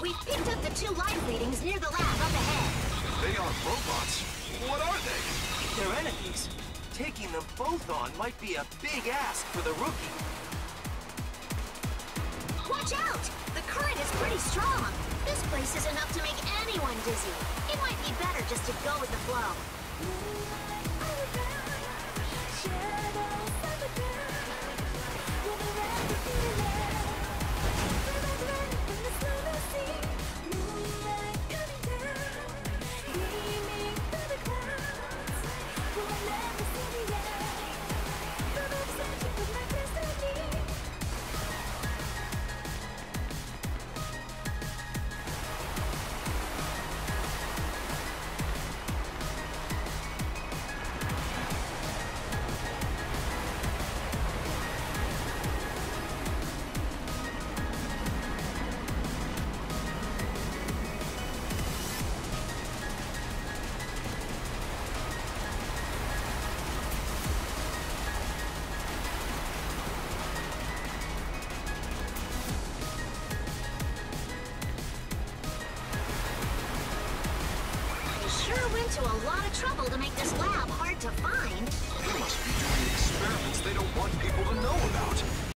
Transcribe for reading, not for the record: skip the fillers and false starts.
We've picked up the 2 live readings near the lab up ahead. They are robots. What are they? They're enemies. Taking them both on might be a big ask for the rookie. Watch out! The current is pretty strong. This place is enough to make anyone dizzy. It might be better just to go with the flow. Sure went to a lot of trouble to make this lab hard to find. They must be doing experiments they don't want people to know about.